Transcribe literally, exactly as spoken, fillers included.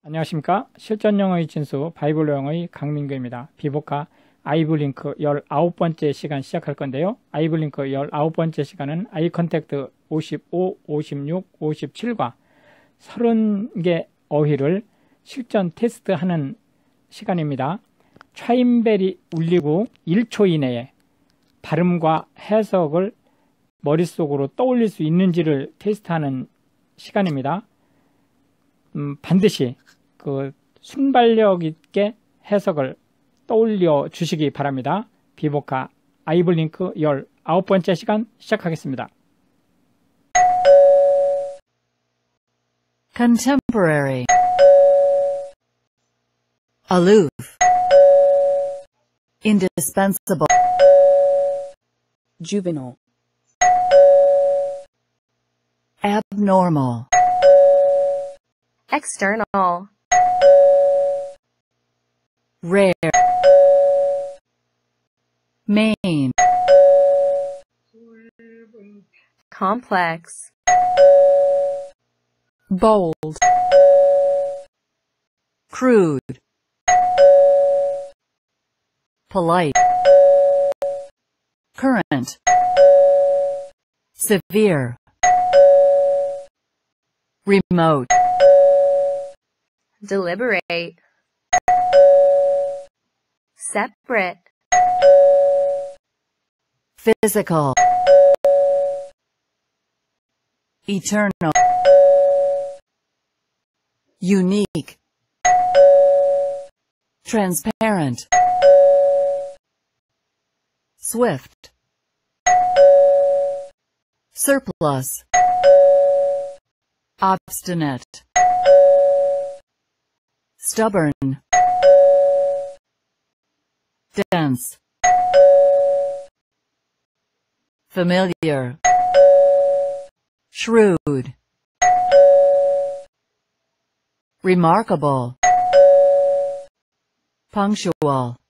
안녕하십니까. 실전영어의 진수 바이블영어의 강민규입니다. 비보카 아이블링크 열아홉 번째 시간 시작할 건데요. 아이블링크 열아홉 번째 시간은 아이컨택트 오십오, 오십육, 오십칠과 서른 개 어휘를 실전 테스트하는 시간입니다. 차임벨이 울리고 일 초 이내에 발음과 해석을 머릿속으로 떠올릴 수 있는지를 테스트하는 시간입니다. 음, 반드시 그 순발력 있게 해석을 떠올려 주시기 바랍니다. 비보카 아이블링크 열아홉 번째 시간 시작하겠습니다. Contemporary, aloof, indispensable, juvenile, abnormal, external, rare, main, complex, bold, crude, polite, current, severe, remote, deliberate, separate, physical, eternal, unique, transparent, swift, surplus, obstinate, stubborn, dense, familiar, shrewd, remarkable, punctual,